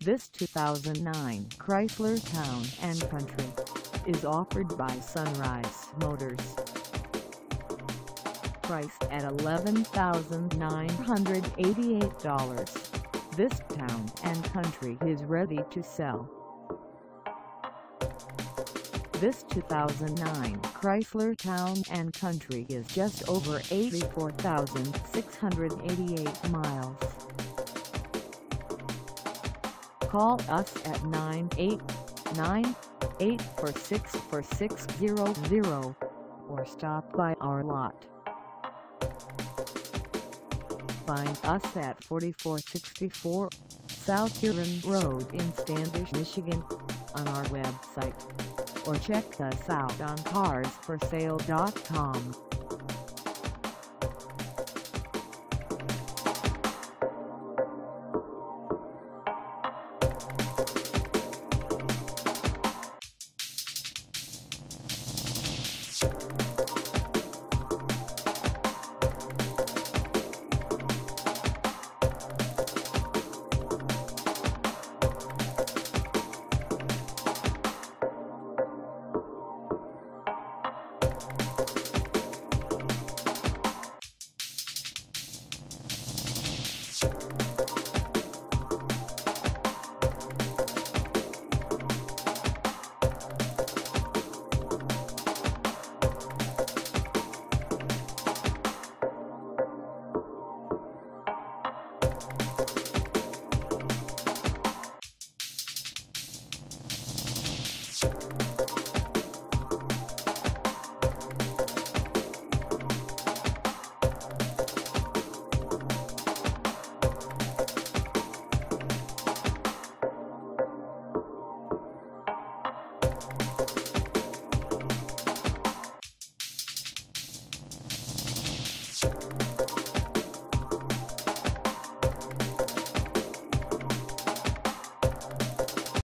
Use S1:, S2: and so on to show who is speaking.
S1: This 2009 Chrysler Town & Country is offered by Sunrise Motors. Priced at $11,988, this Town & Country is ready to sell. This 2009 Chrysler Town & Country is just over 84,688 miles. Call us at 989-846-4600 or stop by our lot. Find us at 4464 South Huron Road in Standish, Michigan on our website, or check us out on carsforsale.com.
S2: You